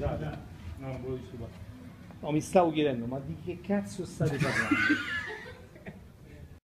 scusate. No, non volevo disturbare. No, mi stavo chiedendo, ma di che cazzo state parlando?